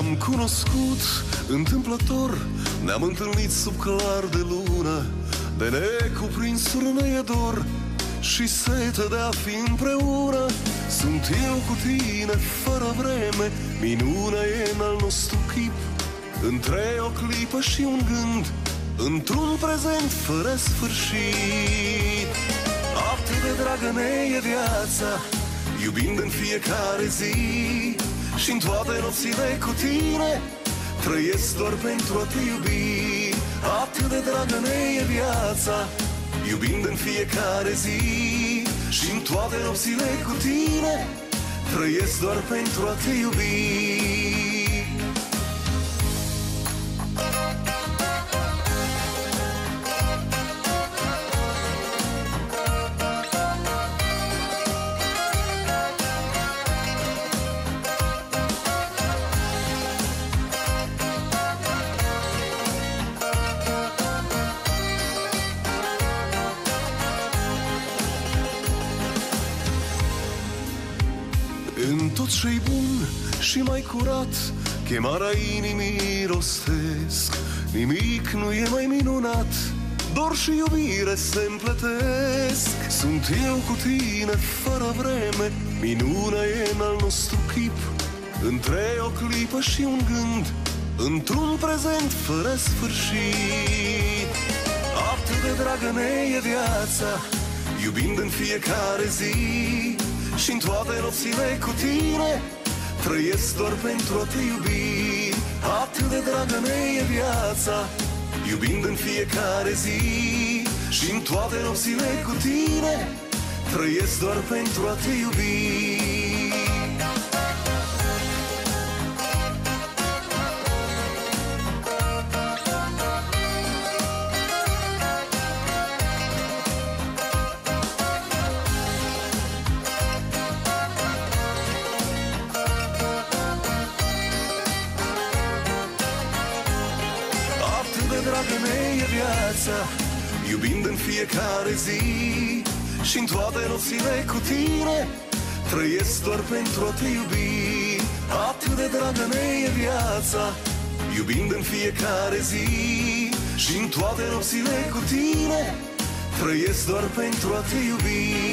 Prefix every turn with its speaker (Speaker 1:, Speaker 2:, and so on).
Speaker 1: Ne-am cunoscut întâmplător, ne-am întâlnit sub clar de lună, de necuprinsul ne e dor și sete de a fi împreună. Sunt eu cu tine fără vreme, minunea e în al nostru chip, între o clipă și un gând, într-un prezent fără sfârșit. Atât de dragă ne e viața, iubind în fiecare zi, și-n toate nopțile cu tine trăiesc doar pentru a te iubi. Atât de dragă ne e viața, iubind în fiecare zi, și-n toate nopțile cu tine trăiesc doar pentru a te iubi. În tot ce-i bun și mai curat, chemarea inimii rostesc. Nimic nu e mai minunat, dor și iubire se împletesc. Sunt eu cu tine fără vreme, minunea e în al nostru chip, între o clipă și un gând, într-un prezent fără sfârșit. Atât de dragă ne e viața, iubind în fiecare zi, și-n toate nopțile cu tine trăiesc doar pentru a te iubi. Atât de dragă ne e viața, iubind în fiecare zi, și-n toate nopțile cu tine trăiesc doar pentru a te iubi. Dragă ne e viața, iubind în fiecare zi, și-n toate nopțile cu tine trăiesc doar pentru a te iubi. Atât de dragă ne e viața, iubind în fiecare zi, și-n toate nopțile cu tine trăiesc doar pentru a te iubi.